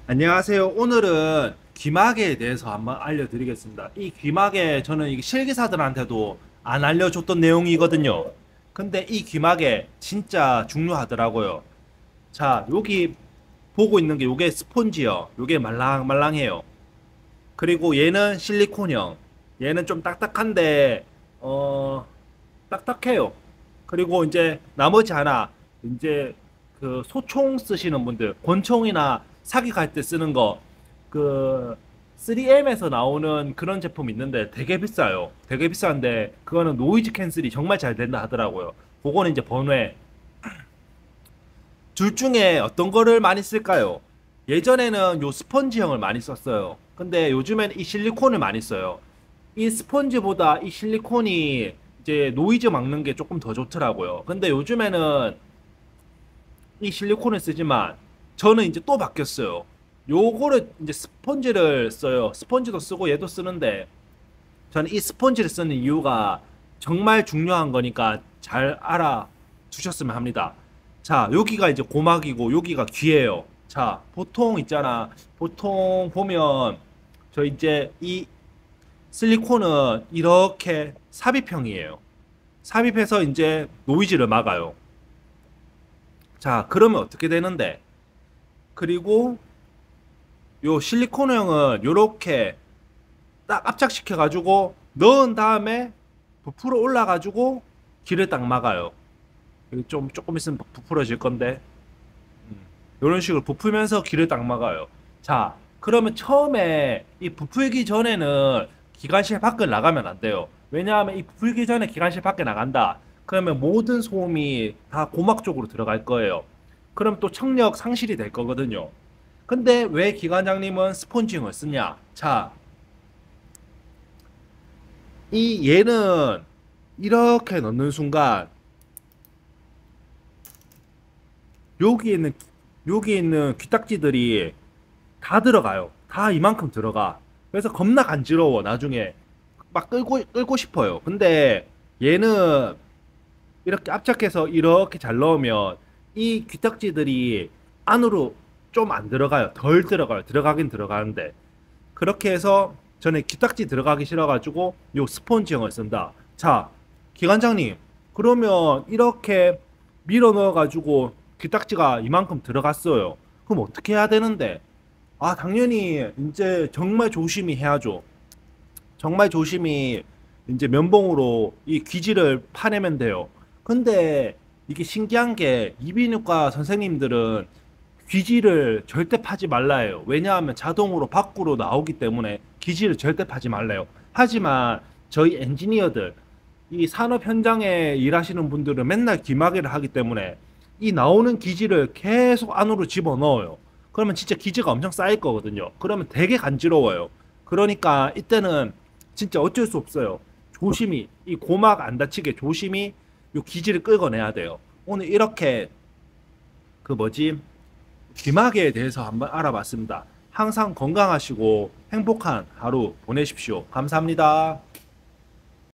안녕하세요. 오늘은 귀마개에 대해서 한번 알려드리겠습니다. 이 귀마개 저는 이 실기사들한테도 안 알려줬던 내용이거든요. 근데 이 귀마개 진짜 중요하더라고요. 자, 여기 보고 있는 게 요게 스폰지요. 요게 말랑말랑해요. 그리고 얘는 실리콘형. 얘는 좀 딱딱한데 딱딱해요. 그리고 이제 나머지 하나 이제 그 소총 쓰시는 분들 권총이나 사격할 때 쓰는 거 그 3M에서 나오는 그런 제품 있는데 되게 비싸요. 되게 비싼데 그거는 노이즈 캔슬이 정말 잘 된다 하더라고요. 그거는 이제 번외. 둘 중에 어떤 거를 많이 쓸까요? 예전에는 요 스펀지형을 많이 썼어요. 근데 요즘엔 이 실리콘을 많이 써요. 이 스펀지보다 이 실리콘이 이제 노이즈 막는 게 조금 더 좋더라고요. 근데 요즘에는 이 실리콘을 쓰지만 저는 이제 또 바뀌었어요. 요거를 이제 스펀지를 써요. 스펀지도 쓰고 얘도 쓰는데 저는 이 스펀지를 쓰는 이유가 정말 중요한 거니까 잘 알아두셨으면 합니다. 자, 여기가 이제 고막이고 여기가 귀예요. 자, 보통 있잖아. 보통 보면 저 이제 이 실리콘은 이렇게 삽입형이에요. 삽입해서 이제 노이즈를 막아요. 자, 그러면 어떻게 되는데? 그리고 요 실리콘형은 요렇게 딱 압착시켜가지고 넣은 다음에 부풀어 올라가지고 길을 딱 막아요. 여기 좀 조금 있으면 부풀어질 건데 이런 식으로 부풀면서 길을 딱 막아요. 자, 그러면 처음에 이 부풀기 전에는 기관실 밖을 나가면 안 돼요. 왜냐하면 이 부풀기 전에 기관실 밖에 나간다. 그러면 모든 소음이 다 고막 쪽으로 들어갈 거예요. 그럼 또 청력 상실이 될 거거든요. 근데 왜 기관장님은 스폰지형을 쓰냐? 자, 이 얘는 이렇게 넣는 순간 여기 있는 여기 있는 귀딱지들이 다 들어가요. 다 이만큼 들어가. 그래서 겁나 간지러워. 나중에 막 끌고 싶어요. 근데 얘는 이렇게 압착해서 이렇게 잘 넣으면 이 귀딱지들이 안으로 좀 안 들어가요. 덜 들어가요. 들어가긴 들어가는데 그렇게 해서 저는 귀딱지 들어가기 싫어가지고 요 스폰지형을 쓴다. 자, 기관장님, 그러면 이렇게 밀어 넣어가지고 귀딱지가 이만큼 들어갔어요. 그럼 어떻게 해야 되는데? 아, 당연히 이제 정말 조심히 해야죠. 정말 조심히 이제 면봉으로 이 귀지를 파내면 돼요. 근데 이게 신기한 게 이비인후과 선생님들은 귀지를 절대 파지 말라 해요. 왜냐하면 자동으로 밖으로 나오기 때문에 귀지를 절대 파지 말래요. 하지만 저희 엔지니어들, 이 산업 현장에 일하시는 분들은 맨날 귀마개를 하기 때문에 이 나오는 기지를 계속 안으로 집어 넣어요. 그러면 진짜 기지가 엄청 쌓일 거거든요. 그러면 되게 간지러워요. 그러니까 이때는 진짜 어쩔 수 없어요. 조심히 이 고막 안 다치게 조심히 요 기지를 끌어내야 돼요. 오늘 이렇게 그 뭐지 귀마개에 대해서 한번 알아봤습니다. 항상 건강하시고 행복한 하루 보내십시오. 감사합니다.